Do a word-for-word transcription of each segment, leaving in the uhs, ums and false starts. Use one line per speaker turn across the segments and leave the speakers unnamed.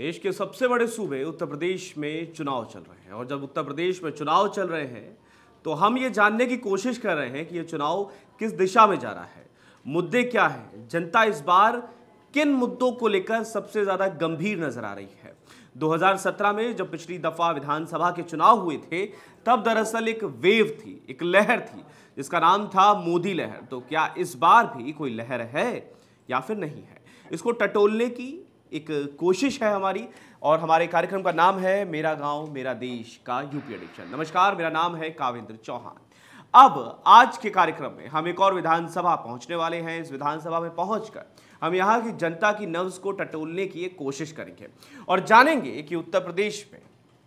देश के सबसे बड़े सूबे उत्तर प्रदेश में चुनाव चल रहे हैं और जब उत्तर प्रदेश में चुनाव चल रहे हैं तो हम ये जानने की कोशिश कर रहे हैं कि ये चुनाव किस दिशा में जा रहा है, मुद्दे क्या हैं, जनता इस बार किन मुद्दों को लेकर सबसे ज्यादा गंभीर नजर आ रही है। दो हज़ार सत्रह में जब पिछली दफा विधानसभा के चुनाव हुए थे तब दरअसल एक वेव थी, एक लहर थी जिसका नाम था मोदी लहर। तो क्या इस बार भी कोई लहर है या फिर नहीं है, इसको टटोलने की एक कोशिश है हमारी। और हमारे कार्यक्रम का नाम है मेरा गांव मेरा देश का यूपी एडिशन। नमस्कार, मेरा नाम है कावेंद्र चौहान। अब आज के कार्यक्रम में हम एक और विधानसभा पहुंचने वाले हैं। इस विधानसभा में पहुंचकर हम यहां की जनता की नब्ज को टटोलने की एक कोशिश करेंगे और जानेंगे कि उत्तर प्रदेश में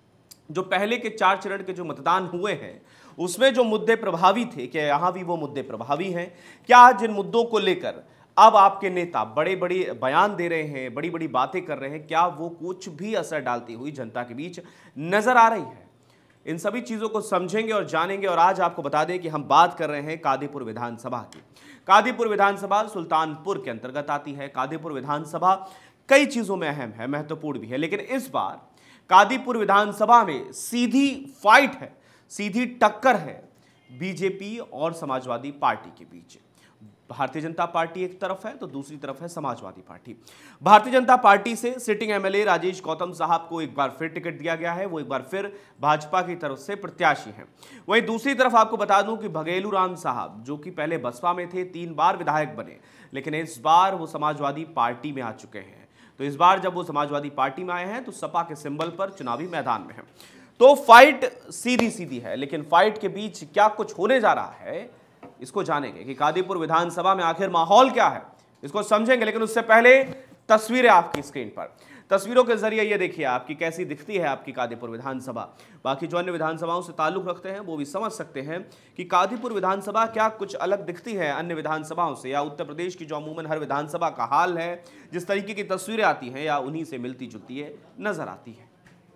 जो पहले के चार चरण के जो मतदान हुए हैं उसमें जो मुद्दे प्रभावी थे, क्या यहां भी वो मुद्दे प्रभावी हैं? क्या जिन मुद्दों को लेकर अब आपके नेता बड़े बड़े बयान दे रहे हैं, बड़ी बड़ी बातें कर रहे हैं, क्या वो कुछ भी असर डालती हुई जनता के बीच नजर आ रही है? इन सभी चीजों को समझेंगे और जानेंगे। और आज आपको बता दें कि हम बात कर रहे हैं कादीपुर विधानसभा की। कादीपुर विधानसभा सुल्तानपुर के अंतर्गत आती है। कादीपुर विधानसभा कई चीजों में अहम है, महत्वपूर्ण भी है, लेकिन इस बार कादीपुर विधानसभा में सीधी फाइट है, सीधी टक्कर है बीजेपी और समाजवादी पार्टी के बीच। भारतीय जनता पार्टी एक तरफ है तो दूसरी तरफ है समाजवादी पार्टी। भारतीय जनता पार्टी से सिटिंग एमएलए राजेश गौतम साहब को एक बार फिर टिकट दिया गया है, वो एक बार फिर भाजपा की तरफ से प्रत्याशी हैं। वहीं दूसरी तरफ आपको बता दूं कि भगेलू राम साहब जो कि पहले बसपा में थे, तीन बार विधायक बने, लेकिन इस बार वो समाजवादी पार्टी में आ चुके हैं। तो इस बार जब वो समाजवादी पार्टी में आए हैं तो सपा के सिंबल पर चुनावी मैदान में है। तो फाइट सीधी सीधी है, लेकिन फाइट के बीच क्या कुछ होने जा रहा है इसको जानेंगे कि कादीपुर विधानसभा में आखिर माहौल क्या है, इसको समझेंगे। लेकिन उससे पहले तस्वीरें आपकी स्क्रीन पर, तस्वीरों के जरिए ये देखिए आपकी कैसी दिखती है आपकी कादीपुर विधानसभा। बाकी जो अन्य विधानसभाओं से ताल्लुक रखते हैं वो भी समझ सकते हैं कि कादीपुर विधानसभा क्या कुछ अलग दिखती है अन्य विधानसभाओं से, या उत्तर प्रदेश की जो अमूमन हर विधानसभा का हाल है, जिस तरीके की तस्वीरें आती हैं या उन्हीं से मिलती जुलती है नजर आती है।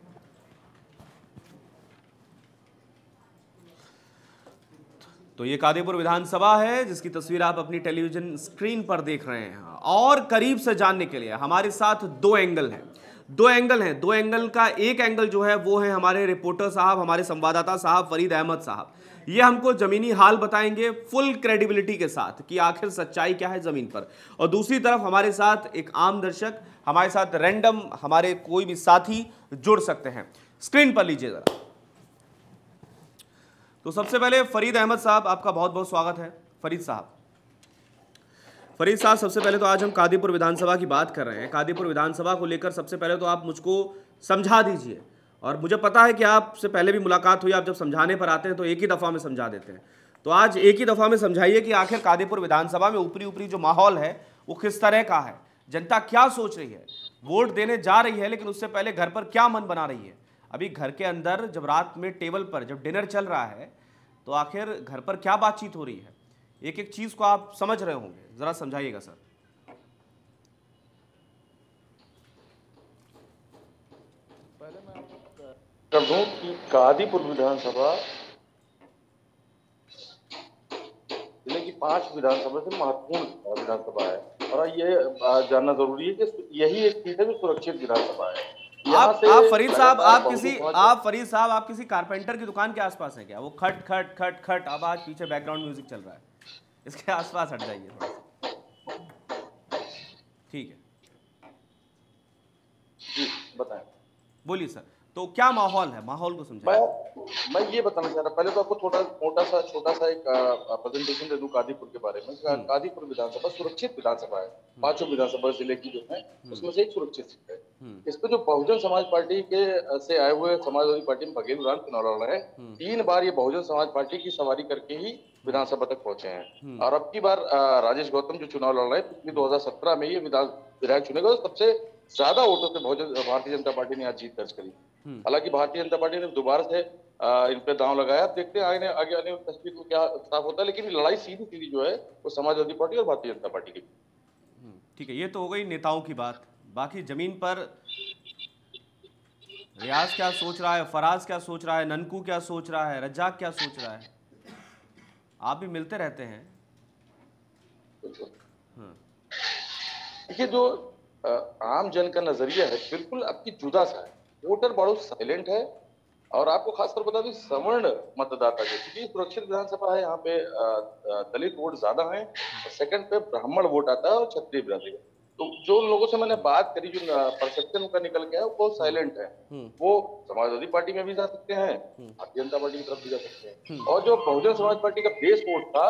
तो ये कादीपुर विधानसभा है जिसकी तस्वीर आप अपनी टेलीविजन स्क्रीन पर देख रहे हैं। और करीब से जानने के लिए हमारे साथ दो एंगल हैं, दो एंगल हैं दो एंगल का एक एंगल जो है वो है हमारे रिपोर्टर साहब, हमारे संवाददाता साहब फरीद अहमद साहब। ये हमको जमीनी हाल बताएंगे फुल क्रेडिबिलिटी के साथ कि आखिर सच्चाई क्या है जमीन पर। और दूसरी तरफ हमारे साथ एक आम दर्शक, हमारे साथ रैंडम हमारे कोई भी साथी जुड़ सकते हैं। स्क्रीन पर लीजिए जरा। तो सबसे पहले फरीद अहमद साहब, आपका बहुत बहुत स्वागत है। फरीद साहब फरीद साहब सबसे पहले तो आज हम कादीपुर विधानसभा की बात कर रहे हैं। कादीपुर विधानसभा को लेकर सबसे पहले तो आप मुझको समझा दीजिए। और मुझे पता है कि आपसे पहले भी मुलाकात हुई, आप जब समझाने पर आते हैं तो एक ही दफ़ा में समझा देते हैं, तो आज एक ही दफ़ा में समझाइए कि आखिर कादीपुर विधानसभा में ऊपरी ऊपरी जो माहौल है वो किस तरह का है, जनता क्या सोच रही है, वोट देने जा रही है लेकिन उससे पहले घर पर क्या मन बना रही है। अभी घर के अंदर जब रात में टेबल पर जब डिनर चल रहा है तो आखिर घर पर क्या बातचीत हो रही है, एक एक चीज को आप समझ रहे होंगे, जरा समझाइएगा सर।
पहले मैं कर दूं कि कादीपुर विधानसभा जिले की पांच विधानसभा से महत्वपूर्ण विधानसभा है और ये जानना जरूरी है कि यही एक सीट है जो सुरक्षित विधानसभा है।
आप आप फरीद साहब आप किसी आप फरीद साहब आप किसी कारपेंटर की दुकान के आसपास हैं क्या? वो खट खट खट खट आवाज पीछे बैकग्राउंड म्यूजिक चल रहा है, इसके आसपास हट जाइए थोड़ा सा। ठीक है
जी बताएं,
बोलिए सर। तो क्या माहौल है, माहौल को समझाइए।
मैं मैं ये बताना चाह रहा, पहले तो आपको थोड़ा छोटा सा छोटा सा एक प्रेजेंटेशन दे दूं कादीपुर के बारे में। कादीपुर विधानसभा सुरक्षित विधानसभा है, पांचों विधानसभा जिले की जो है उसमें से एक सुरक्षित सीट है। इस पे जो बहुजन समाज पार्टी के से आए हुए समाजवादी पार्टी में भगेलू राम चुनाव लड़ रहे हैं, तीन बार ये बहुजन समाज पार्टी की सवारी करके ही विधानसभा तक पहुंचे हैं। और अब की बार राजेश गौतम जो चुनाव लड़ रहे हैं, पिछले दो हजार सत्रह में ये विधायक चुने गए, सबसे ज्यादा वोटों से बहुजन भारतीय जनता पार्टी ने आज जीत दर्ज करी। हालांकि भारतीय जनता पार्टी ने दोबारा से इन पे दांव लगाया, देखते हैं आगे आगे आने वाली तस्वीर को क्या साफ होता है, लेकिन लड़ाई सीधी सीधी जो है वो समाजवादी पार्टी और भारतीय जनता पार्टी की।
ठीक है, ये तो हो गई नेताओं की बात। बाकी जमीन पर रियाज क्या सोच रहा है, फराज क्या सोच रहा है, ननकू क्या सोच रहा है, रज्जाक क्या सोच रहा है, आप भी मिलते रहते हैं।
देखिए, जो आम जन का नजरिया है बिल्कुल आपकी जुदा सा है। वोटर बहुत साइलेंट है। और आपको खासकर बता दूं सवर्ण मतदाता जो क्योंकि सुरक्षित विधानसभा है, यहाँ पे दलित वोट ज्यादा है और सेकंड पे ब्राह्मण वोट आता है और क्षत्रिय बिरादरी। तो जो लोगों से मैंने बात करी, जो परसेप्शन उनका निकल गया वो साइलेंट है। वो समाजवादी पार्टी में भी जा सकते हैं, भारतीय जनता पार्टी की तरफ भी जा सकते हैं। और जो बहुजन समाज पार्टी का बेस वोट था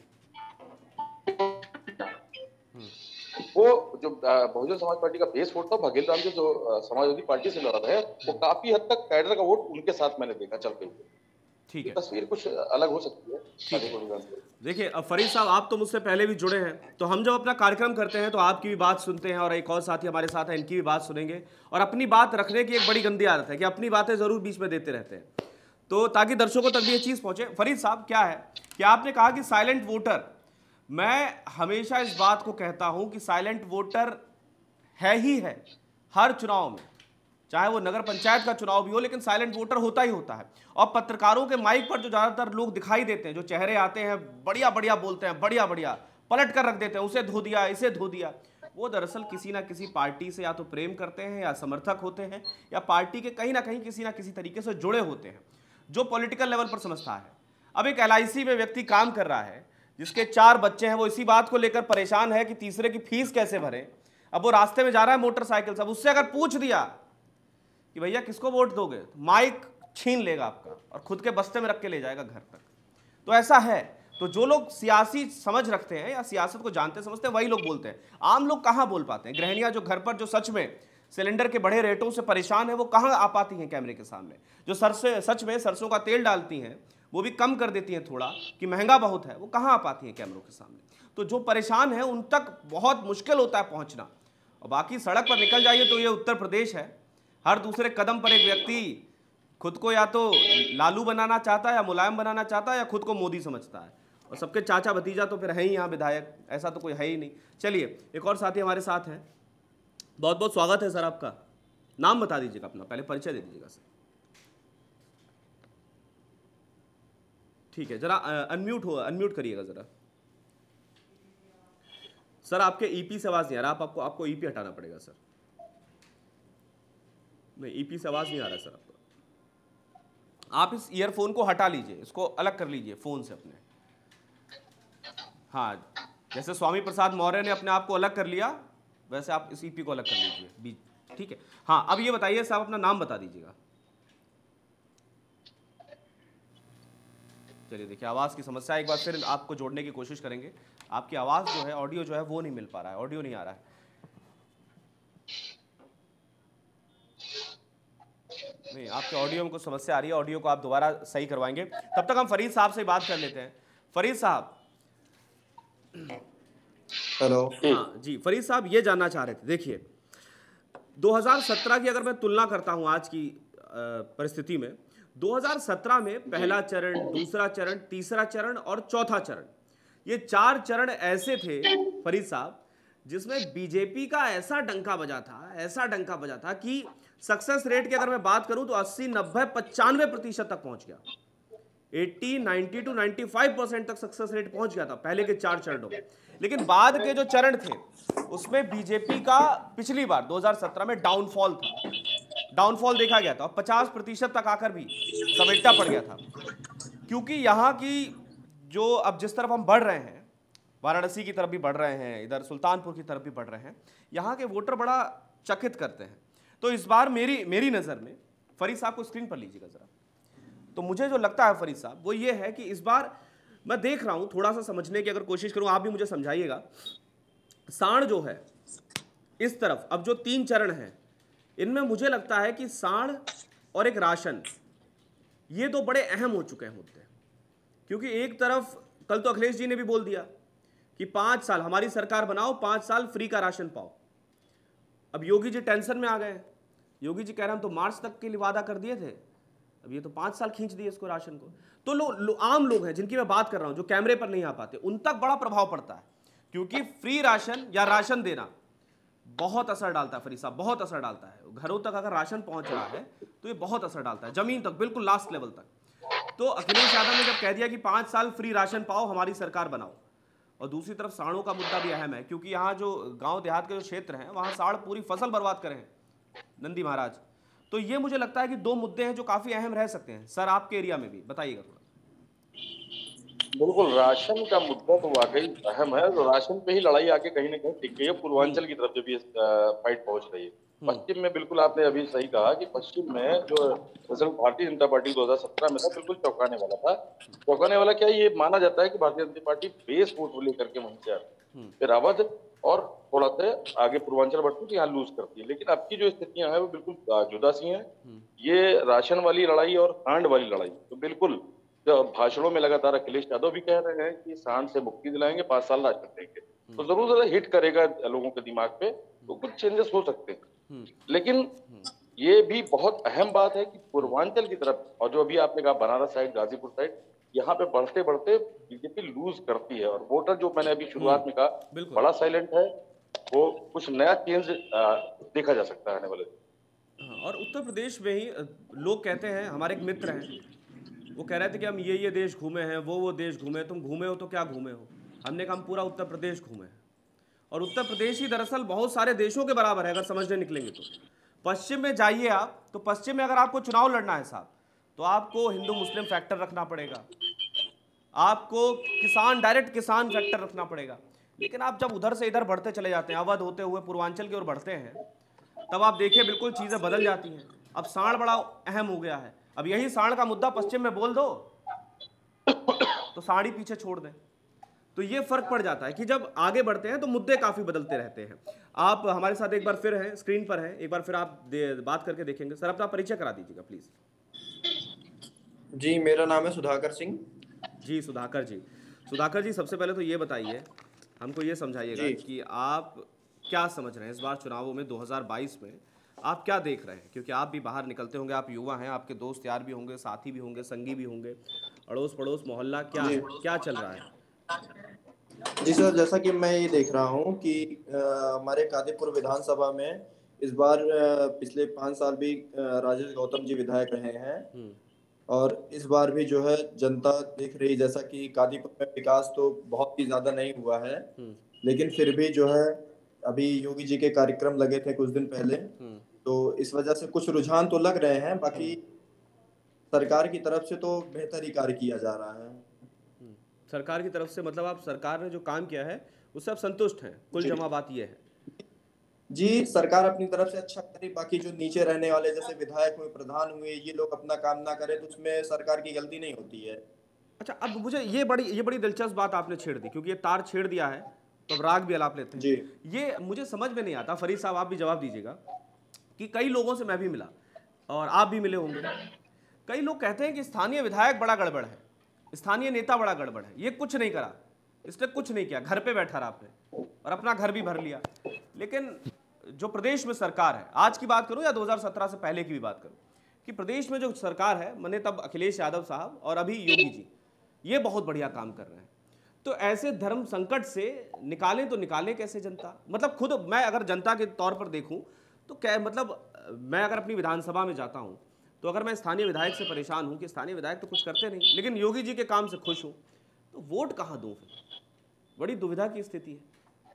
वो जो बहुजन समाज पार्टी का बेस वोट था बघेल राम जो समाजवादी पार्टी से लड़ रहे हैं, वो काफी हद तक कैडर का वोट उनके साथ मैंने देखा चलते हुए।
ठीक है,
तस्वीर कुछ अलग हो सकती है।
ठीक है। देखिए अब फरीद साहब, आप तो मुझसे पहले भी जुड़े हैं, तो हम जब अपना कार्यक्रम करते हैं तो आपकी भी बात सुनते हैं और एक और साथी हमारे साथ है, इनकी भी बात सुनेंगे। और अपनी बात रखने की एक बड़ी गंदी आदत है कि अपनी बातें जरूर बीच में देते रहते हैं, तो ताकि दर्शकों तक भी ये चीज़ पहुंचे। फरीद साहब, क्या है कि आपने कहा कि साइलेंट वोटर, मैं हमेशा इस बात को कहता हूं कि साइलेंट वोटर है ही है हर चुनाव में, चाहे वो नगर पंचायत का चुनाव भी हो, लेकिन साइलेंट वोटर होता ही होता है। और पत्रकारों के माइक पर जो ज़्यादातर लोग दिखाई देते हैं, जो चेहरे आते हैं बढ़िया बढ़िया बोलते हैं, बढ़िया बढ़िया पलट कर रख देते हैं, उसे धो दिया, इसे धो दिया, वो दरअसल किसी ना किसी पार्टी से या तो प्रेम करते हैं या समर्थक होते हैं या पार्टी के कहीं ना कहीं किसी ना किसी तरीके से जुड़े होते हैं, जो पॉलिटिकल लेवल पर समझता है। अब एक एल आई सी में व्यक्ति काम कर रहा है जिसके चार बच्चे हैं, वो इसी बात को लेकर परेशान है कि तीसरे की फीस कैसे भरे। अब वो रास्ते में जा रहा है मोटरसाइकिल से, अब उससे अगर पूछ दिया कि भैया किसको वोट दोगे, तो माइक छीन लेगा आपका और खुद के बस्ते में रख के ले जाएगा घर तक। तो ऐसा है। तो जो लोग सियासी समझ रखते हैं या सियासत को जानते समझते हैं वही लोग बोलते हैं। आम लोग कहाँ बोल पाते हैं? गृहिणियां जो घर पर जो सच में सिलेंडर के बढ़े रेटों से परेशान है, वो कहाँ आ पाती हैं कैमरे के सामने? जो सरसे सच में सरसों का तेल डालती हैं, वो भी कम कर देती हैं थोड़ा कि महंगा बहुत है, वो कहाँ आ पाती हैं कैमरों के सामने? तो जो परेशान है उन तक बहुत मुश्किल होता है पहुंचना। और बाकी सड़क पर निकल जाइए तो ये उत्तर प्रदेश है, हर दूसरे कदम पर एक व्यक्ति खुद को या तो लालू बनाना चाहता है या मुलायम बनाना चाहता है या खुद को मोदी समझता है, और सबके चाचा भतीजा तो फिर है ही यहाँ विधायक, ऐसा तो कोई है ही नहीं। चलिए एक और साथी हमारे साथ हैं, बहुत बहुत स्वागत है सर आपका। नाम बता दीजिएगा अपना, पहले परिचय दे दीजिएगा सर। ठीक है, जरा अनम्यूट हो, अनम्यूट करिएगा जरा सर। आपके ईपी से आवाज नहीं आ रहा, आप आपको आपको ईपी हटाना पड़ेगा सर। नहीं, ईपी से आवाज नहीं आ रहा सर आपको। आप इस ईयरफोन को हटा लीजिए, इसको अलग कर लीजिए फोन से अपने। हाँ, जैसे स्वामी प्रसाद मौर्य ने अपने आप को अलग कर लिया, वैसे आप इस ईपी को अलग कर लीजिए बीच। ठीक है, हाँ अब ये बताइए साहब, अपना नाम बता दीजिएगा। चलिए देखिए, आवाज़ की समस्या, एक बार फिर आपको जोड़ने की कोशिश करेंगे। आपकी आवाज़ जो है, ऑडियो जो है वो नहीं मिल पा रहा है, ऑडियो नहीं आ रहा है। नहीं, आपके ऑडियो में कुछ समस्या आ रही है, ऑडियो को आप दोबारा सही करवाएंगे। तब तक हम फरीद साहब से बात कर लेते हैं। फरीद साहब,
हेलो।
हाँ जी, फरीद साहब ये जानना चाह रहे थे, देखिए दो हज़ार सत्रह की अगर मैं तुलना करता हूं आज की परिस्थिति में, दो हज़ार सत्रह में पहला चरण, दूसरा चरण, तीसरा चरण और चौथा चरण, ये चार चरण ऐसे थे फरीद साहब जिसमें बीजेपी का ऐसा डंका बजा था, ऐसा डंका बजा था कि सक्सेस रेट की अगर मैं बात करूं तो अस्सी, नब्बे, पचानवे प्रतिशत तक पहुंच गया। अस्सी, नब्बे टू पचानवे परसेंट तक सक्सेस रेट पहुंच गया था पहले के चार चरणों में। लेकिन बाद के जो चरण थे उसमें बीजेपी का पिछली बार दो हज़ार सत्रह में डाउनफॉल था, डाउनफॉल देखा गया था और पचास प्रतिशत तक आकर भी समेटा पड़ गया था। क्योंकि यहाँ की जो अब जिस तरफ हम बढ़ रहे हैं, वाराणसी की तरफ भी बढ़ रहे हैं, इधर सुल्तानपुर की तरफ भी बढ़ रहे हैं, यहाँ के वोटर बड़ा चकित करते हैं। तो इस बार मेरी मेरी नज़र में, फरीद साहब को स्क्रीन पर लीजिएगा ज़रा, तो मुझे जो लगता है फरीद साहब वो ये है कि इस बार मैं देख रहा हूँ, थोड़ा सा समझने की अगर कोशिश करूँ, आप भी मुझे समझाइएगा। सांड जो है इस तरफ, अब जो तीन चरण हैं इनमें मुझे लगता है कि सांड और एक राशन, ये दो बड़े अहम हो चुके हैं मुद्दे। क्योंकि एक तरफ कल तो अखिलेश जी ने भी बोल दिया कि पाँच साल हमारी सरकार बनाओ, पाँच साल फ्री का राशन पाओ। अब योगी जी टेंशन में आ गए, योगी जी कह रहे हैं हम तो मार्च तक के लिए वादा कर दिए थे, अब ये तो पाँच साल खींच दिए इसको राशन को। तो लो, लो आम लोग हैं जिनकी मैं बात कर रहा हूं, जो कैमरे पर नहीं आ पाते, उन तक बड़ा प्रभाव पड़ता है। क्योंकि फ्री राशन या राशन देना बहुत असर डालता है फरीद साहब, बहुत असर डालता है। घरों तक अगर राशन पहुंच रहा है तो ये बहुत असर डालता है, जमीन तक, बिल्कुल लास्ट लेवल तक। तो अखिलेश यादव ने जब कह दिया कि पाँच साल फ्री राशन पाओ, हमारी सरकार बनाओ, और दूसरी तरफ सांड़ों का मुद्दा भी अहम है, क्योंकि यहाँ जो गांव देहात के जो क्षेत्र हैं वहाँ सांड़ पूरी फसल बर्बाद करे हैं नंदी महाराज। तो ये मुझे लगता है कि दो मुद्दे हैं जो काफ़ी अहम रह सकते हैं। सर आपके एरिया में भी बताइएगा थोड़ा।
बिल्कुल, राशन का मुद्दा तो वाकई अहम है। तो राशन पे ही लड़ाई आके कहीं ना कहीं टिक गई है पूर्वांचल की तरफ जब ये फाइट पहुंच रही है। पश्चिम में बिल्कुल आपने अभी सही कहा कि पश्चिम में जो दरअसल भारतीय जनता पार्टी दो हज़ार सत्रह में था, बिल्कुल चौंकाने वाला था। चौंकाने वाला क्या, ये माना जाता है कि Bharatiya Janata party base vote लेकर के वहीं से आती है, फिर अवध और थोड़ा सा आगे पूर्वांचल बढ़ती है, यहाँ लूज करती है। लेकिन अब की जो स्थितियां हैं वो बिल्कुल जुदा सी हैं। ये राशन वाली लड़ाई और सांड वाली लड़ाई, तो बिल्कुल जो भाषणों में लगातार अखिलेश यादव भी कह रहे हैं कि सांड से मुक्ति दिलाएंगे, पांच साल राशन देंगे, तो जरूर जरा हिट करेगा लोगों के दिमाग पे, तो कुछ चेंजेस हो सकते हैं। लेकिन ये भी बहुत अहम बात है कि पूर्वांचल की तरफ, और जो अभी आपने कहा बनारस साइड, गाजीपुर साइड, यहाँ पे बढ़ते बढ़ते बीजेपी लूज करती है। और वोटर जो मैंने अभी शुरुआत में कहा बड़ा साइलेंट है, वो कुछ नया चेंज देखा जा सकता है आने वाले दिन।
हाँ, और उत्तर प्रदेश में ही लोग कहते हैं, हमारे एक मित्र हैं, वो कह रहे थे कि हम ये ये देश घूमे हैं, वो वो देश घूमे, तुम घूमे हो तो क्या घूमे हो। हमने कहा हम पूरा उत्तर प्रदेश घूमे हैं। और उत्तर प्रदेश ही दरअसल बहुत सारे देशों के बराबर है अगर समझने निकलेंगे तो। पश्चिम में जाइए आप, तो पश्चिम में अगर आपको चुनाव लड़ना है साहब, तो आपको हिंदू मुस्लिम फैक्टर रखना पड़ेगा, आपको किसान, डायरेक्ट किसान फैक्टर रखना पड़ेगा। लेकिन आप जब उधर से इधर बढ़ते चले जाते हैं, अवध होते हुए पूर्वांचल की ओर बढ़ते हैं, तब आप देखिए बिल्कुल चीज़ें बदल जाती हैं। अब सांड़ बड़ा अहम हो गया है। अब यही सांड का मुद्दा पश्चिम में बोल दो तो साड़ी पीछे छोड़ दें। तो ये फर्क पड़ जाता है कि जब आगे बढ़ते हैं तो मुद्दे काफी बदलते रहते हैं। आप हमारे साथ एक बार फिर हैं, स्क्रीन पर हैं, एक बार फिर आप बात करके देखेंगे। सर अपना परिचय करा दीजिएगा प्लीज।
जी मेरा नाम है सुधाकर सिंह।
जी सुधाकर जी, सुधाकर जी सबसे पहले तो ये बताइए, हमको ये समझाइएगा कि आप क्या समझ रहे हैं इस बार चुनावों में दो हज़ार बाईस में, आप क्या देख रहे हैं? क्योंकि आप भी बाहर निकलते होंगे, आप युवा हैं, आपके दोस्त यार भी होंगे, साथी भी होंगे, संगी भी होंगे, अड़ोस पड़ोस मोहल्ला क्या है, क्या चल रहा है?
जी सर, जैसा कि मैं ये देख रहा हूँ कि हमारे कादीपुर विधानसभा में इस बार आ, पिछले पाँच साल भी राजेश गौतम जी विधायक रहे हैं, और इस बार भी जो है जनता देख रही, जैसा कि कादीपुर में विकास तो बहुत ही ज्यादा नहीं हुआ है, लेकिन फिर भी जो है अभी योगी जी के कार्यक्रम लगे थे कुछ दिन पहले, तो इस वजह से कुछ रुझान तो लग रहे हैं। बाकी सरकार की तरफ से तो बेहतर ही कार्य किया जा रहा है।
सरकार की तरफ से मतलब आप सरकार ने जो काम किया है उससे आप संतुष्ट हैं? कुल जमा बात ये है
जी, सरकार अपनी तरफ से अच्छा करे, बाकी जो नीचे रहने वाले जैसे विधायक हुए, प्रधान हुए, ये लोग अपना काम ना करें तो उसमें सरकार की गलती नहीं होती है।
अच्छा, अब मुझे ये बड़ी ये बड़ी दिलचस्प बात आपने छेड़ दी, क्योंकि ये तार छेड़ दिया है तो अब राग भी अलाप लेते हैं
जी।
ये मुझे समझ में नहीं आता, फरीद साहब आप भी जवाब दीजिएगा, कि कई लोगों से मैं भी मिला और आप भी मिले होंगे, कई लोग कहते हैं कि स्थानीय विधायक बड़ा गड़बड़ है, स्थानीय नेता बड़ा गड़बड़ है, ये कुछ नहीं करा, इसने कुछ नहीं किया, घर पे बैठा रहा आपने और अपना घर भी भर लिया। लेकिन जो प्रदेश में सरकार है, आज की बात करूं या दो हज़ार सत्रह से पहले की भी बात करूं, कि प्रदेश में जो सरकार है, मैंने तब अखिलेश यादव साहब और अभी योगी जी, ये बहुत बढ़िया काम कर रहे हैं। तो ऐसे धर्म संकट से निकालें तो निकालें कैसे जनता? मतलब खुद मैं अगर जनता के तौर पर देखूं तो क्या मतलब, मैं अगर अपनी विधानसभा में जाता हूं तो अगर मैं स्थानीय विधायक से परेशान हूं कि स्थानीय विधायक तो कुछ करते नहीं, लेकिन योगी जी के काम से खुश हूं, तो वोट कहां दूं? फिर बड़ी दुविधा की स्थिति है।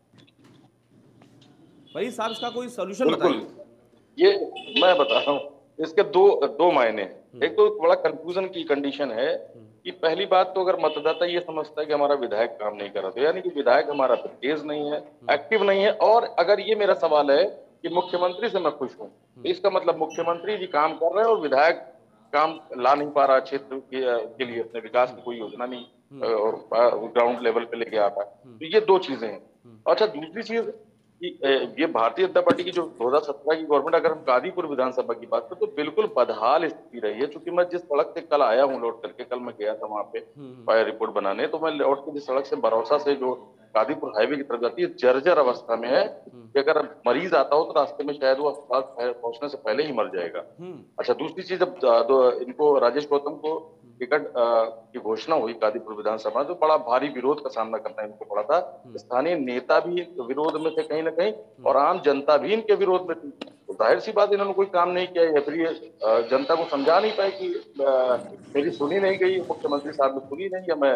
भाई साहब इसका कोई सॉल्यूशन बताइए।
ये मैं बता रहा हूँ, इसके दो दो मायने हैं। एक तो बड़ा कंफ्यूजन की कंडीशन है कि पहली बात तो अगर मतदाता ये समझता है कि हमारा विधायक काम नहीं कर रहा, तो यानी कि विधायक हमारा तेज नहीं है, एक्टिव नहीं है। और अगर ये मेरा सवाल है कि मुख्यमंत्री से मैं खुश हूँ, तो इसका मतलब मुख्यमंत्री जी काम कर रहे हैं और विधायक काम ला नहीं पा रहा क्षेत्र के लिए, अपने विकास की कोई योजना नहीं और ग्राउंड लेवल पे लेके आता है। तो ये दो चीजें हैं। अच्छा, दूसरी चीज ये भारतीय जनता पार्टी की जो दो हज़ार सत्रह की गवर्नमेंट, अगर हम कादीपुर विधानसभा की बात करें तो बिल्कुल बदहाल स्थिति रही है। चूंकि मैं जिस सड़क से कल आया हूँ लौट करके, कल मैं गया था वहां पे फायर रिपोर्ट बनाने, तो मैं लौट के जिस सड़क से बरौसा से जो कादीपुर हाईवे की तरफ जाती है, जर्जर अवस्था में है कि अगर मरीज आता हो तो रास्ते में शायद वो अस्पताल पहुंचने से पहले ही मर जाएगा। अच्छा, दूसरी चीज, जब इनको राजेश गौतम को टिकट की घोषणा हुई कादीपुर विधानसभा, तो बड़ा भारी विरोध का सामना करना इनको पड़ा था। स्थानीय नेता भी विरोध में थे कहीं ना कहीं, और आम जनता भी इनके विरोध में थी। तो जाहिर सी बात, इन्होंने कोई काम नहीं किया, या फिर ये जनता को समझा नहीं पाए कि मेरी सुनी नहीं गई, मुख्यमंत्री साहब ने सुनी नहीं, या मैं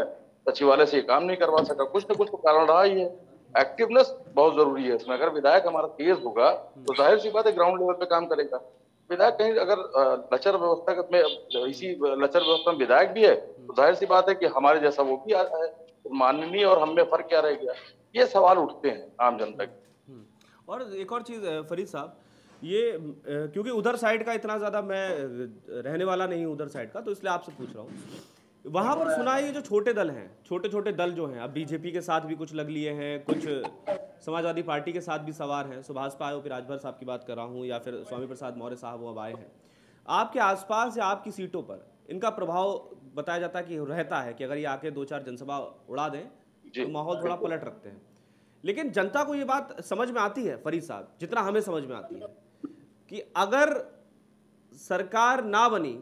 सचिवालय से ये काम नहीं करवा सका, कुछ ना कुछ तो कारण रहा ही है। एक्टिवनेस बहुत जरूरी है इसमें। अगर विधायक हमारा तेज होगा तो जाहिर सी बात है ग्राउंड लेवल पे काम करेगा। विधायक कहीं अगर लचर व्यवस्था में, इसी लचर व्यवस्था में विधायक भी है तो जाहिर सी बात है कि हमारे जैसा वो भी आता है, तो माननीय और हम में फर्क क्या रह गया, ये सवाल उठते हैं आम जनता के।
और एक और चीज फरीद साहब, ये क्योंकि उधर साइड का इतना ज्यादा मैं रहने वाला नहीं हूँ उधर साइड का, तो इसलिए आपसे पूछ रहा हूँ, वहां पर सुना है ये जो छोटे दल हैं, छोटे छोटे दल जो हैं, अब बीजेपी के साथ भी कुछ लग लिए हैं, कुछ समाजवादी पार्टी के साथ भी सवार हैं, सुभाषपा आए, फिर राजभर साहब की बात कर रहा हूँ, या फिर स्वामी प्रसाद मौर्य साहब वो अब आए हैं, आपके आसपास या आपकी सीटों पर इनका प्रभाव बताया जाता है कि रहता है कि अगर ये आके दो चार जनसभा उड़ा दें तो माहौल थोड़ा पलट रखते हैं। लेकिन जनता को ये बात समझ में आती है फरीद साहब, जितना हमें समझ में आती है, कि अगर सरकार ना बनी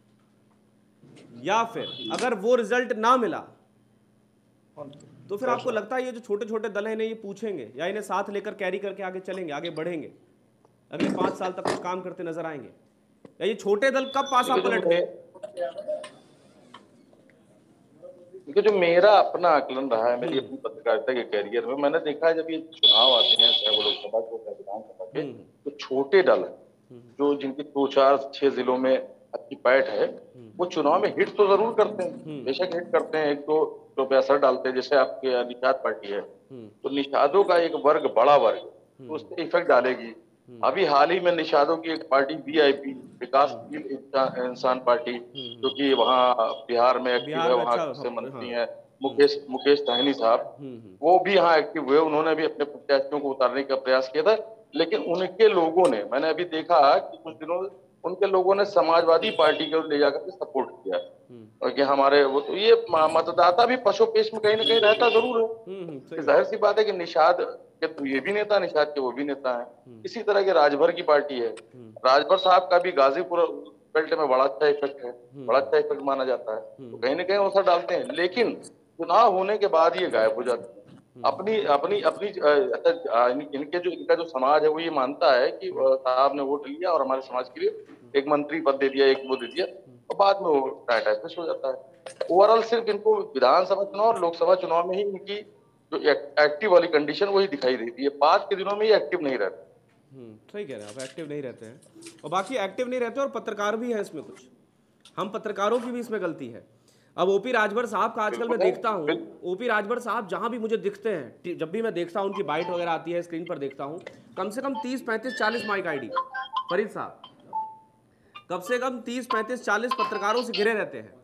या फिर अगर वो रिजल्ट ना मिला तो फिर आपको लगता है ये जो छोटे छोटे दल हैं इन्हें ये पूछेंगे या इन्हें साथ लेकर कैरी करके आगे चलेंगे, आगे बढ़ेंगे, अगले पांच साल तक कुछ काम करते नजर आएंगे, या ये छोटे दल कब पासा पलट गए?
क्योंकि जो मेरा अपना आकलन रहा है मेरी अपनी पत्रकारिता के कैरियर में, मैंने देखा है जब ये चुनाव आते हैं चाहे वो लोकसभा के चाहे विधानसभा के, तो छोटे दल जो जिनकी दो चार छह जिलों में अच्छी पैठ है वो चुनाव में हिट तो जरूर करते हैं, बेशक हिट करते हैं, एक तो तो पे असर डालते हैं। जैसे आपके निषाद पार्टी है तो निषादों का एक वर्ग बड़ा वर्ग तो उस पर इफेक्ट डालेगी। अभी हाल ही में निषादों की एक पार्टी वीआईपी विकासशील इंसान पार्टी जो कि वहाँ बिहार में एक्टिव है, वहाँ से मंत्री हैं मुकेश मुकेश सहनी साहब, वो भी यहाँ एक्टिव हुए, उन्होंने भी अपने प्रत्याशियों को उतारने का प्रयास किया था। लेकिन उनके लोगों ने, मैंने अभी देखा कि कुछ दिनों उनके लोगों ने समाजवादी पार्टी को ले जाकर के सपोर्ट किया और कि हमारे वो, तो ये मतदाता भी पशुपेश में कहीं ना कहीं रहता जरूर है। जाहिर सी बात है कि निषाद के तो ये भी नेता, निषाद के वो भी नेता है। इसी तरह के राजभर की पार्टी है, राजभर साहब का भी गाजीपुर बेल्ट में बड़ा अच्छा इफेक्ट है, बड़ा अच्छा इफेक्ट माना जाता है, तो कहीं ना कहीं असर डालते हैं। लेकिन चुनाव होने के बाद ये गायब हो जाते हैं। अपनी अपनी अपनी इनके जो इनका जो समाज है वो ये मानता है कि साहब ने वोट लिया और हमारे समाज के लिए एक मंत्री पद दे दिया, एक वो दे दिया, और बाद में वो टाइटाइफिस हो जाता है। ओवरऑल सिर्फ इनको विधानसभा चुनाव और लोकसभा चुनाव में ही इनकी जो एक्टिव वाली कंडीशन वही दिखाई देती है, बाद के दिनों में ये एक्टिव नहीं रहते।
सही कह रहे हैं आप, एक्टिव नहीं रहते हैं, और बाकी एक्टिव नहीं रहते और पत्रकार भी है इसमें, कुछ हम पत्रकारों की भी इसमें गलती है। अब ओपी राजभर साहब का आजकल मैं देखता हूँ, ओपी राजभर साहब जहां भी मुझे दिखते हैं, जब भी मैं देखता हूँ उनकी बाइट वगैरह आती है स्क्रीन पर देखता हूँ, कम से कम तीस पैंतीस चालीस माइक आईडी फरीद साहब, कम से कम तीस पैंतीस चालीस पत्रकारों से घिरे रहते हैं।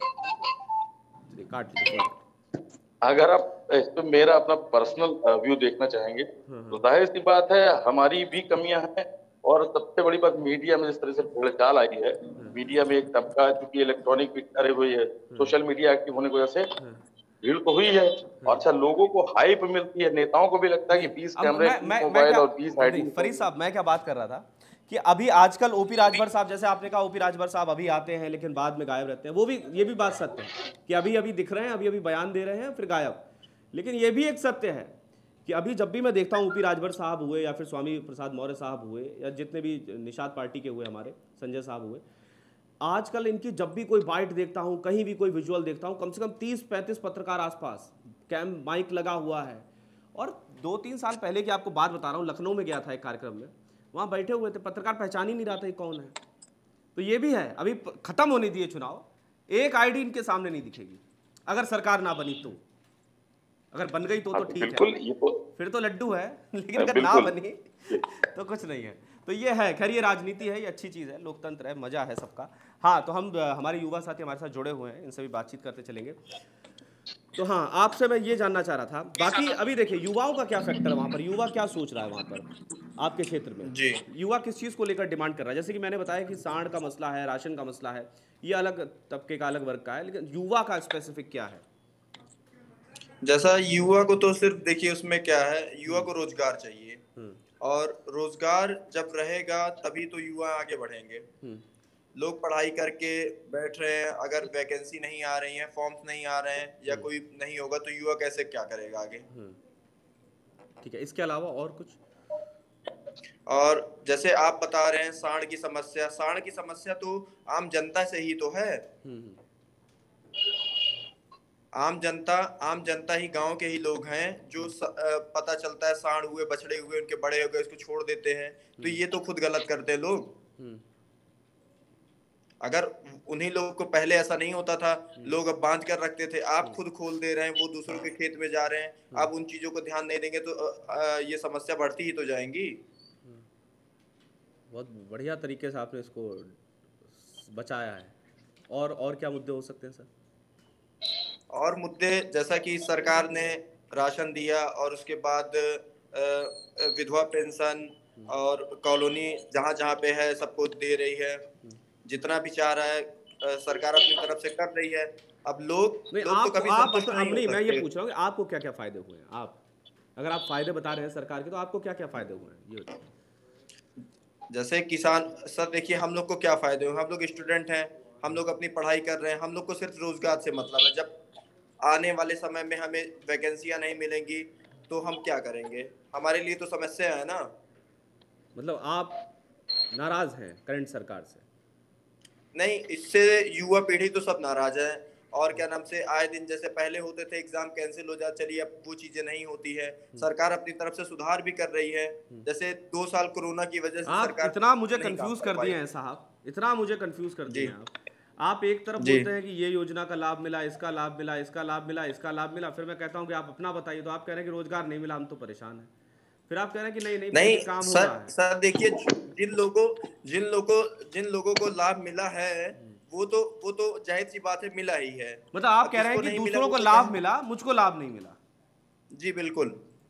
काट लीजिए।
अगर आप इस पे मेरा अपना पर्सनल व्यू देखना चाहेंगे तो जाहिर सी बात है हमारी भी कमियां हैं, और सबसे बड़ी बात मीडिया में जिस तरह से भूलचाल आई है, मीडिया में एक तबका क्योंकि इलेक्ट्रॉनिक अरे हुई है, सोशल मीडिया एक्टिव होने की वजह से भीड़ तो हुई है, और अच्छा लोगों को हाइप मिलती है, नेताओं को भी लगता है कि बीस कैमरे मोबाइल और बीस आईडी।
फरीद साहब मैं क्या बात कर रहा था कि अभी आजकल ओपी राजभर साहब, जैसे आपने कहा ओपी राजभर साहब अभी आते हैं लेकिन बाद में गायब रहते हैं, वो भी ये भी बात सत्य है कि अभी अभी दिख रहे हैं, अभी अभी बयान दे रहे हैं फिर गायब। लेकिन ये भी एक सत्य है कि अभी जब भी मैं देखता हूँ ओपी राजभर साहब हुए या फिर स्वामी प्रसाद मौर्य साहब हुए या जितने भी निषाद पार्टी के हुए, हमारे संजय साहब हुए, आजकल इनकी जब भी कोई बाइट देखता हूँ, कहीं भी कोई विजुअल देखता हूँ, कम से कम तीस पैंतीस पत्रकार आसपास, कैम माइक लगा हुआ है। और दो तीन साल पहले की आपको बात बता रहा हूँ, लखनऊ में गया था एक कार्यक्रम में, वहाँ बैठे हुए थे पत्रकार, पहचान ही नहीं रहा था ये कौन है। तो ये भी है, अभी खत्म होने दिए चुनाव, एक आईडी इनके सामने नहीं दिखेगी अगर सरकार ना बनी तो। अगर बन गई तो तो ठीक है, ये तो फिर तो लड्डू है, लेकिन अगर ना बनी तो कुछ नहीं है। तो ये है, खैर ये राजनीति है, ये अच्छी चीज़ है, लोकतंत्र है, मजा है सबका। हाँ, तो हम हमारे युवा साथी हमारे साथ जुड़े हुए हैं, इनसे भी बातचीत करते चलेंगे। तो हाँ, आपसे मैं ये जानना चाह रहा था, बाकी अभी देखिए युवाओं का क्या फैक्टर है वहाँ पर, युवा क्या सोच रहा है वहाँ पर आपके क्षेत्र में जी, युवा किस चीज़ को लेकर डिमांड कर रहा है? जैसे कि मैंने बताया कि सांड का मसला है, राशन का मसला है, ये अलग तबके का अलग वर्ग का है, लेकिन युवा का स्पेसिफिक क्या है?
जैसा युवा को तो सिर्फ देखिए उसमें क्या है, युवा को रोजगार चाहिए, और रोजगार जब रहेगा तभी तो युवा आगे बढ़ेंगे। लोग पढ़ाई करके बैठ रहे हैं, अगर वैकेंसी नहीं आ रही है, फॉर्म्स नहीं आ रहे हैं या कोई नहीं होगा तो युवा कैसे क्या करेगा आगे।
ठीक है, इसके अलावा और कुछ?
और जैसे आप बता रहे हैं सांड की समस्या, सांड की समस्या तो आम जनता से ही तो है। आम जनता आम जनता ही गांव के ही लोग हैं जो स, अ, पता चलता है सांड हुए बछड़े हुए उनके बड़े हो गए उसको छोड़ देते हैं, तो ये तो खुद गलत करते हैं लोग।
हम्म।
अगर उन्हीं लोगों को पहले ऐसा नहीं होता था, लोग अब बांध कर रखते थे, आप खुद खोल दे रहे हैं, वो दूसरों के खेत में जा रहे हैं, आप उन चीजों को ध्यान नहीं देंगे तो अ, अ, ये समस्या बढ़ती ही तो जाएंगी।
बहुत बढ़िया तरीके से आपने इसको बचाया है। और और क्या मुद्दे हो सकते हैं सर?
और मुद्दे जैसा कि सरकार ने राशन दिया और उसके बाद अ, विधवा पेंशन और कॉलोनी जहाँ जहाँ पे है सबको दे रही है, जितना भी चाह रहा है अ, सरकार अपनी तरफ से कर रही है। अब लोग
नहीं,
लोग तो
आप
कभी
आप
संतुष्ट
अपन-
नहीं
हम
हो
नहीं, मैं ये
सकते।
पूछ रहा हूँ कि आपको क्या क्या फायदे हुए हैं। आप अगर आप फायदे बता रहे हैं सरकार के, तो आपको क्या क्या फायदे हुए हैं ये बताइए।
जैसे किसान सर, देखिए हम लोग को क्या फायदे हुए, हम लोग स्टूडेंट हैं, हम लोग अपनी पढ़ाई कर रहे हैं, हम लोग को सिर्फ रोजगार से मतलब है। जब आने वाले समय में हमें वैकेंसियां नहीं मिलेंगी तो हम क्या करेंगे, हमारे लिए तो समस्या है ना।
मतलब आप नाराज हैं करंट सरकार से?
नहीं, इससे युवा पीढ़ी तो सब नाराज है। और क्या नाम से आए दिन जैसे पहले होते थे एग्जाम कैंसिल हो जा, चलिए अब वो चीजें नहीं होती है। सरकार अपनी तरफ से सुधार भी कर रही है। जैसे दो साल कोरोना की वजह से
आप
सरकार
इतना मुझे
नहीं काम
कंफ्यूज
कर
कर
पाई।
दिए हैं साहब, इतना मुझे कंफ्यूज कर दिए
जी
हैं आप। आप एक तरफ
जी
बोलते हैं कि ये योजना का लाभ मिला, इसका लाभ मिला, इसका लाभ मिला, इसका लाभ मिला, फिर मैं कहता हूँ कि आप अपना बताइए, तो आप कह रहे हैं कि रोजगार नहीं मिला, हम तो परेशान हैं। फिर आप कह रहे हैं कि नहीं नहीं फिर
नहीं
भी काम हो
सर,
रहा है।
सर देखिए, जिन लोगों जिन लोगों जिन लोगों को लाभ मिला है वो तो वो तो जाहिर सी बात है मिला ही है।
मतलब आप
अब
कह रहे हैं
जिसको
कि
नहीं मिला
दूसरों
वो
को
तो
लाभ
कहें।
मिला, मुझको लाभ नहीं मिला,
जी बिल्कुल।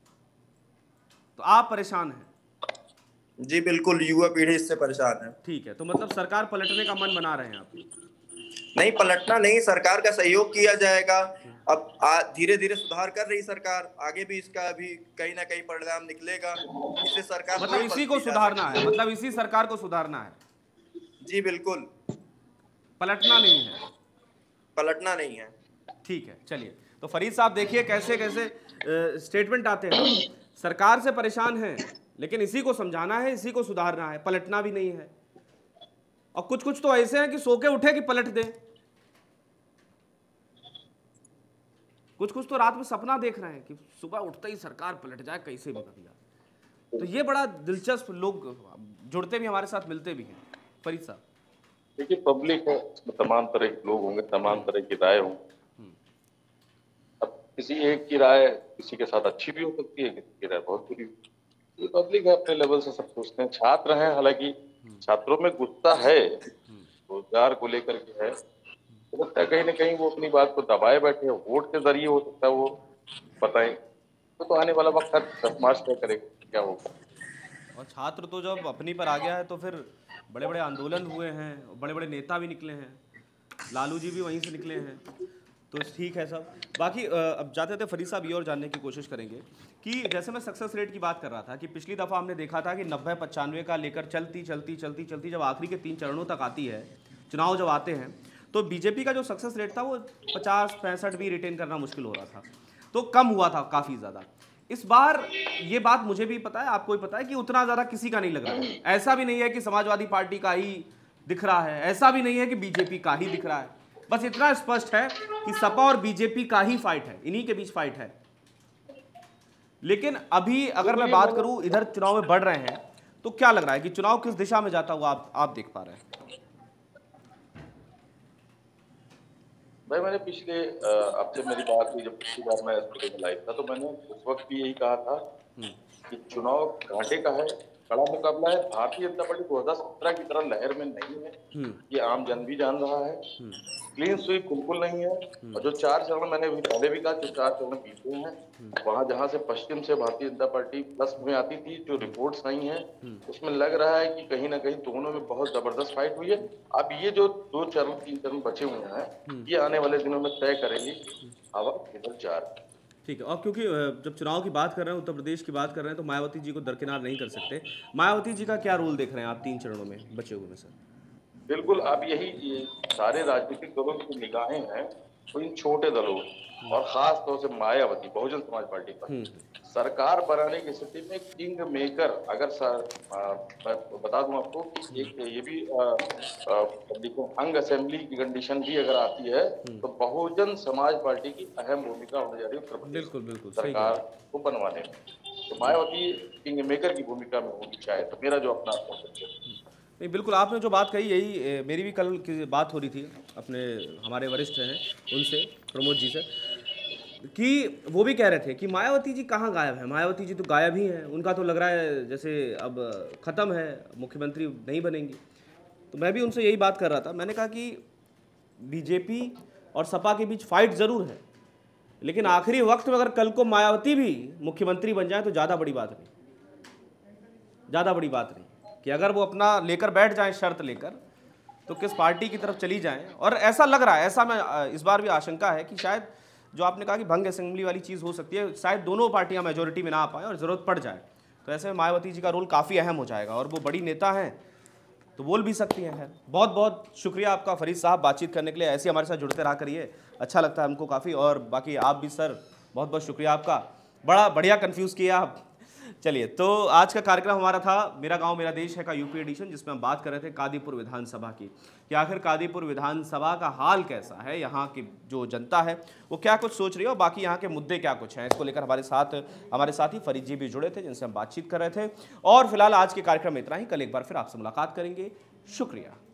तो आप परेशान हैं।
जी बिल्कुल, युवा पीढ़ी इससे परेशान है।
ठीक है, तो मतलब सरकार पलटने का मन बना रहे हैं आप लोग?
नहीं, पलटना नहीं, सरकार का सहयोग किया जाएगा। अब धीरे धीरे सुधार कर रही सरकार, आगे भी इसका भी कहीं ना कहीं परिणाम निकलेगा। इससे सरकार
मतलब
थोड़ी
इसी को
पलटी जा
सुधारना
सकती
है,
है।
मतलब इसी सरकार को सुधारना है,
जी बिल्कुल,
पलटना नहीं है।
पलटना नहीं है।
ठीक है, चलिए। तो फरीद साहब देखिए कैसे कैसे स्टेटमेंट आते हैं। सरकार से परेशान हैं, लेकिन इसी को समझाना है, इसी को सुधारना है, पलटना भी नहीं है। और कुछ कुछ तो ऐसे हैं कि सो के उठे कि पलट दें, कुछ कुछ तो रात में सपना देख रहे हैं कि सुबह उठते ही सरकार पलट जाए कैसे भी भैया। तो ये बड़ा दिलचस्प, लोग जुड़ते भी हमारे साथ, मिलते भी हैं। फरीद साहब
देखिए, पब्लिक है, इसमें तमाम तरह के लोग होंगे, तमाम तरह की राय होंगी। अब किसी एक की राय किसी के साथ अच्छी भी हो सकती है, किसी की राय बहुत बुरी। ये पब्लिक है, अपने लेवल से सब सोचते हैं। छात्र हैं, हालांकि छात्रों में गुस्सा है, रोजगार को लेकर के है। तो लगता है कहीं ना कहीं वो अपनी बात को दबाए बैठे हैं, वोट के जरिए हो सकता है वो बताएं। तो, तो आने वाला वक्त समाज तय करेगा क्या होगा।
और छात्र तो जब अपनी पर आ गया है तो फिर बड़े बड़े आंदोलन हुए हैं, बड़े बड़े नेता भी निकले हैं, लालू जी भी वहीं से निकले हैं। तो ठीक है सब। बाकी अब जाते थे फरीद साहब, ये और जानने की कोशिश करेंगे कि जैसे मैं सक्सेस रेट की बात कर रहा था कि पिछली दफ़ा हमने देखा था कि नब्बे पचानवे का लेकर चलती चलती चलती चलती जब आखिरी के तीन चरणों तक आती है, चुनाव जब आते हैं, तो बीजेपी का जो सक्सेस रेट था वो पचास पैंसठ भी रिटेन करना मुश्किल हो रहा था, तो कम हुआ था काफ़ी ज़्यादा। इस बार ये बात मुझे भी पता है, आपको भी पता है कि उतना ज़्यादा किसी का नहीं लग रहा है। ऐसा भी नहीं है कि समाजवादी पार्टी का ही दिख रहा है, ऐसा भी नहीं है कि बीजेपी का ही दिख रहा है। बस इतना स्पष्ट है कि सपा और बीजेपी का ही फाइट है, इन्हीं के बीच फाइट है। लेकिन अभी अगर मैं बात करूं, इधर चुनाव में बढ़ रहे हैं, तो क्या लग रहा है कि चुनाव किस दिशा में जाता हुआ आप आप देख पा रहे हैं?
भाई, मैंने पिछले आपसे मेरी बात हुई जब पिछली बार मैं स्टूडियो में लाइव था, तो मैंने उस वक्त भी यही कहा था कि चुनाव घाटे का है, कड़ा मुकाबला है। भारतीय जनता पार्टी दो हज़ार सत्रह की तरह लहर में नहीं है, ये आम जन भी जान रहा है। क्लीन स्वीप बिल्कुल नहीं है। और जो चार चरण मैंने भी पहले भी कहा, जो चार चरण बीते हैं, वहां जहां से पश्चिम से भारतीय जनता पार्टी प्लस में आती थी, जो रिपोर्ट्स आई हैं उसमें लग रहा है कि कहीं ना कहीं दोनों में बहुत जबरदस्त फाइट हुई है। अब ये जो दो चरण तीन चरण बचे हुए हैं, ये आने वाले दिनों में तय करेंगे हवा किधर जा रही है।
ठीक है। और क्योंकि जब चुनाव की बात कर रहे हैं, उत्तर प्रदेश की बात कर रहे हैं, तो मायावती जी को दरकिनार नहीं कर सकते। मायावती जी का क्या रोल देख रहे हैं आप तीन चरणों में बचे हुए में? सर
बिल्कुल, अब यही ये सारे राजनीतिक दलों की निगाहें हैं तो इन छोटे दलों और खास तौर से मायावती बहुजन समाज पार्टी पर सरकार बनाने की स्थिति में किंग मेकर, अगर सर आ, मैं बता दूं आपको कि एक ये भी आ, आ, देखो अंग असेंबली की कंडीशन भी अगर आती है तो बहुजन समाज पार्टी की अहम भूमिका होने जा रही है उत्तर प्रदेश
बिल्कुल बिल्कुल
सरकार को बनवाने में। तो मायावती किंग मेकर की भूमिका में होगी शायद, तो मेरा जो अपना
नहीं, बिल्कुल आपने जो बात कही यही ए, मेरी भी कल की बात हो रही थी अपने हमारे वरिष्ठ हैं उनसे, प्रमोद जी से, कि वो भी कह रहे थे कि मायावती जी कहाँ गायब है, मायावती जी तो गायब ही हैं, उनका तो लग रहा है जैसे अब ख़त्म है, मुख्यमंत्री नहीं बनेंगी। तो मैं भी उनसे यही बात कर रहा था, मैंने कहा कि बीजेपी और सपा के बीच फाइट ज़रूर है, लेकिन आखिरी वक्त में अगर कल को मायावती भी मुख्यमंत्री बन जाए तो ज़्यादा बड़ी बात नहीं, ज़्यादा बड़ी बात नहीं कि अगर वो अपना लेकर बैठ जाएं शर्त लेकर तो किस पार्टी की तरफ चली जाएं। और ऐसा लग रहा है, ऐसा मैं इस बार भी आशंका है कि शायद जो आपने कहा कि भंग असेंबली वाली चीज़ हो सकती है, शायद दोनों पार्टियां मेजोरिटी में ना आ पाएँ और ज़रूरत पड़ जाए तो ऐसे में मायावती जी का रोल काफ़ी अहम हो जाएगा और वो बड़ी नेता हैं तो बोल भी सकती हैं। खैर बहुत बहुत शुक्रिया आपका फरीद साहब बातचीत करने के लिए, ऐसे हमारे साथ जुड़ते रहा करिए, अच्छा लगता है हमको काफ़ी। और बाकी आप भी सर बहुत बहुत शुक्रिया आपका, बड़ा बढ़िया कन्फ्यूज़ किया आप। चलिए, तो आज का कार्यक्रम हमारा था मेरा गांव मेरा देश है का यूपी एडिशन, जिसमें हम बात कर रहे थे कादीपुर विधानसभा की कि आखिर कादीपुर विधानसभा का हाल कैसा है, यहाँ की जो जनता है वो क्या कुछ सोच रही है और बाकी यहाँ के मुद्दे क्या कुछ हैं। इसको लेकर हमारे साथ हमारे साथी फरीद जी भी जुड़े थे जिनसे हम बातचीत कर रहे थे। और फिलहाल आज के कार्यक्रम में इतना ही, कल एक बार फिर आपसे मुलाकात करेंगे। शुक्रिया।